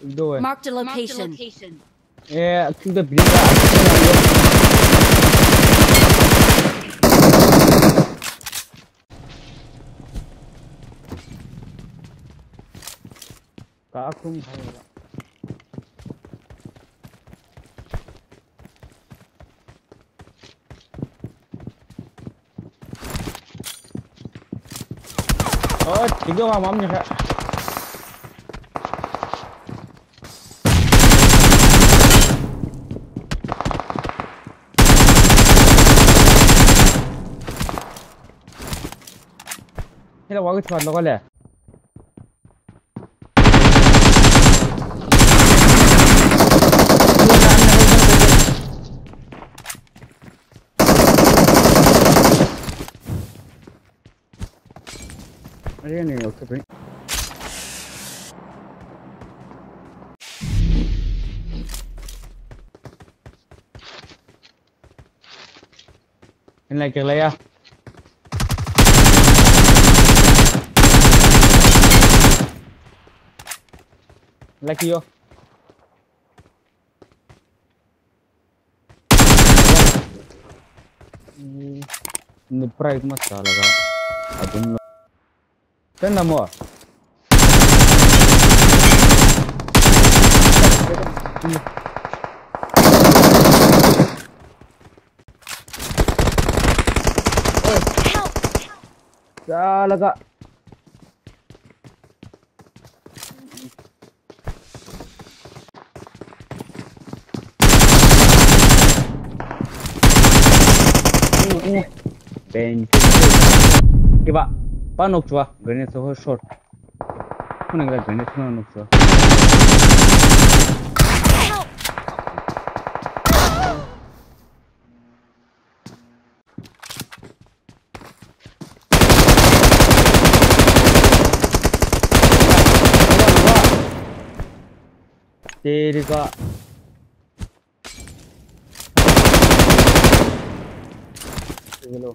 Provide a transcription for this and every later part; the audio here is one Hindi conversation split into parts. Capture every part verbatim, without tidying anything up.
Do it. Marked a location. Yeah, I think the bridge. Kakum hai. Oh, tiga orang mamnya kak. Kita waktu cepat lokal ya. Ada ni okey tu. Ini lagi lah ya. Lagi yo. Ini pride masalah kak. Adun. Kan nama? Salah kak. Ben. Kiba. Panok chua, grenade so short. Kung nagla grenade na nok chua. तेरी का चलो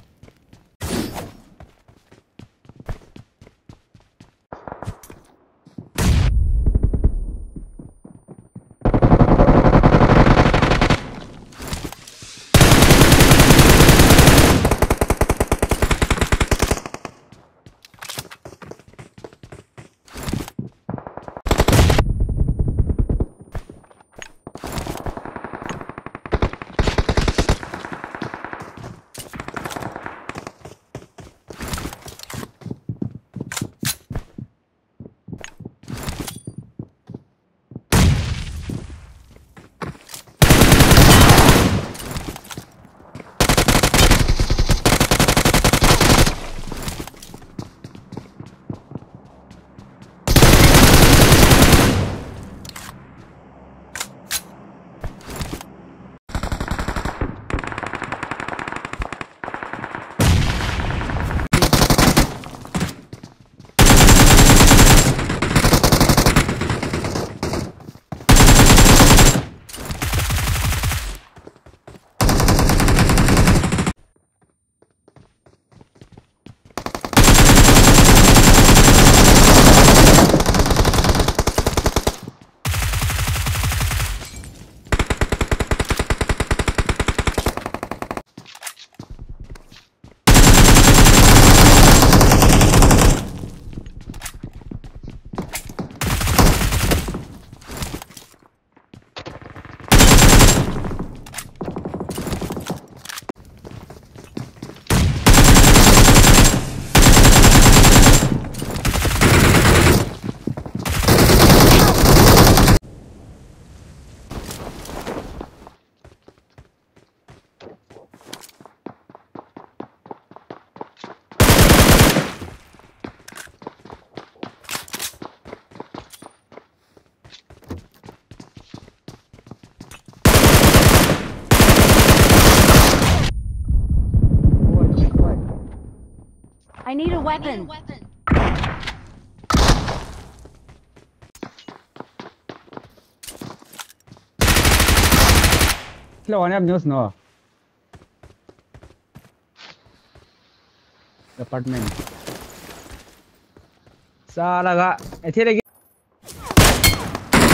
I need a weapon. Hello, I have news no. Apartment. Salah kak. Eh, lagi.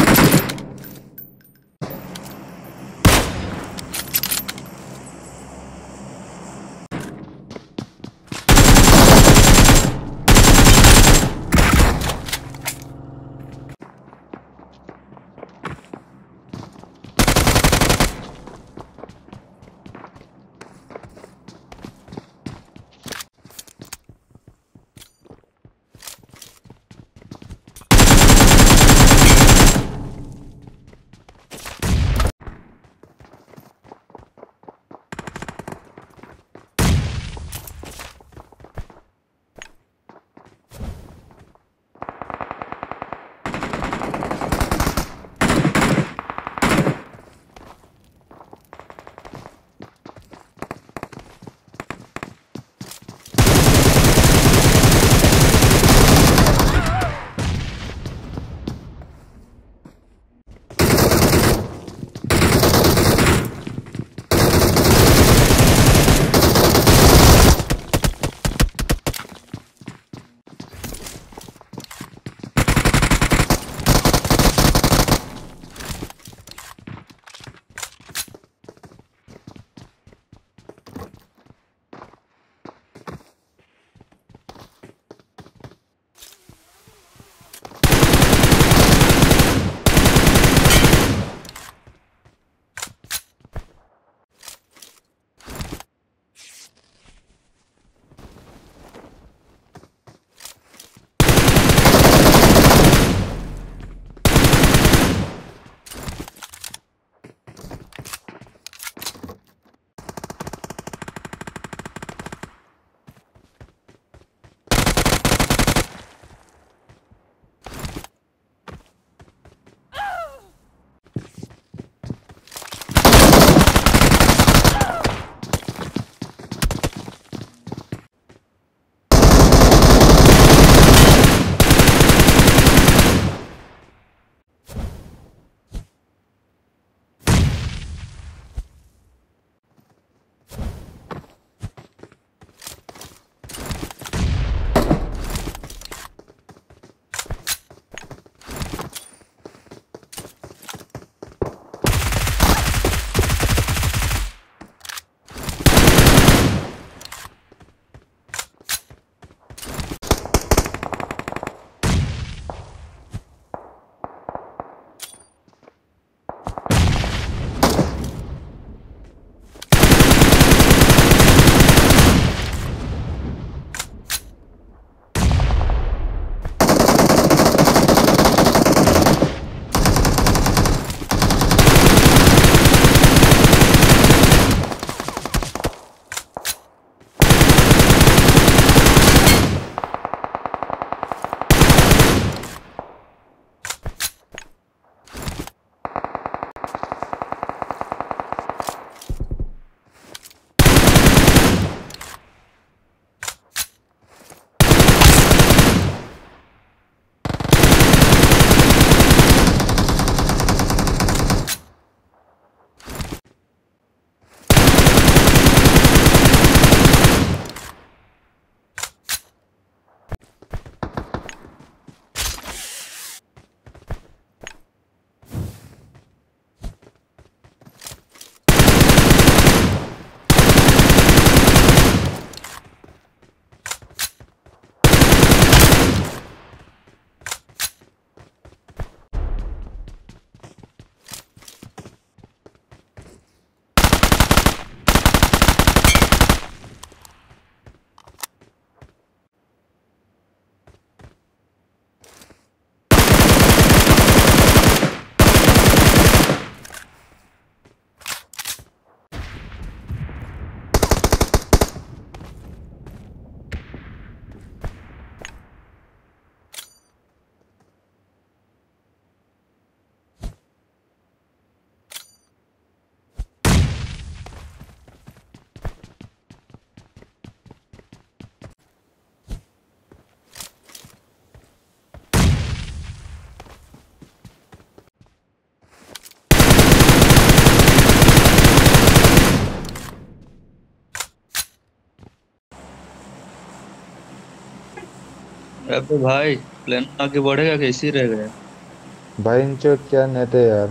अबे भाई प्लेन आगे बढ़ेगा कैसे रह गया। भाई इनचो क्या नेट है यार।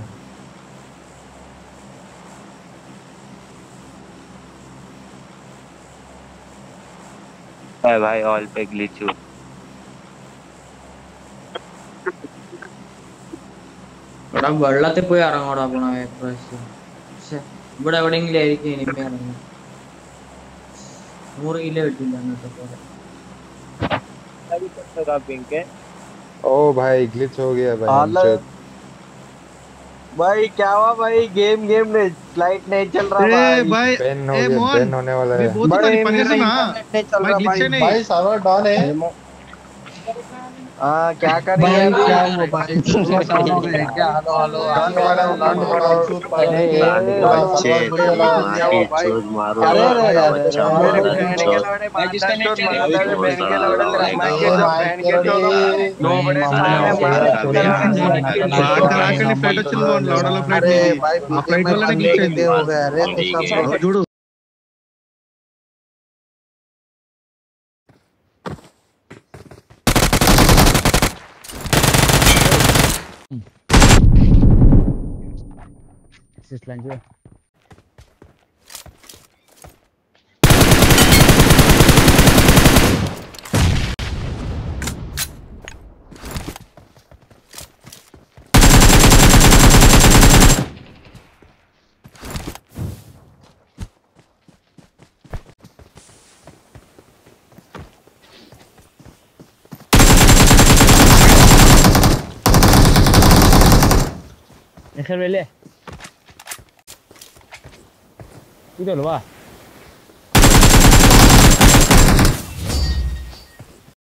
भाई भाई ऑल पे ग्लिच हुआ। ഇവിടെ വെള്ളത്തിൽ പോയി ഇറങ്ങോടാ പോണ പ്രാവശ്യം. പക്ഷെ ഇവിടെ എവിടെയെങ്കിലും ആയിരിക്കും ഇനിമി ഇറങ്ങും. നൂറ് കിലോ കിട്ടില്ല അന്നത്തെ പോലെ. अभी तक लगा पिंक है। ओ भाई ग्लिच हो गया भाई हेलो इनचो। भाई क्या हुआ भाई गेम गेम नहीं लाइट नहीं चल रहा ए भाई। भाई बैन हो ए गया, मोहन बैन होने वाला मैं है। बोलता था बड़े नहीं मेरा से ना इंटरनेट नहीं चल भाई रहा ग्लिच भाई। है नहीं भाई सर्वर डाउन है। हाँ क्या करेंगे भाई अभी। क्या हुआ भाई, सर्वर डाउन हो गया है क्या? हेलो हेलो गांड मारो गांड मारो। अरे ये पूरा भाई, बच्चे सर्वर बढ़िया तुम लगा मार क्या के हुआ भाई? चोद मारो अरे सर्वर रे लौड़ा रे रे बच्चा मेरे मारा बहन के चोद लौड़े माता चोद माता रे बहन के लौड़े तेरा माँ के चोद जो बहन के चोद दो बड़े साले मार आकर आकर नहीं फ्लाइट వచ్చింది మోహన్ లౌడలో ఫ్లైట్ अरे నీది भाई ఆ ఫ్లైట్ వల్లనే बंदे గ్లిచ్ कितने అయింది हो गए? अरे तो सब అగో చూడు Assist line juga. Dejar verle. Cuídalo, va.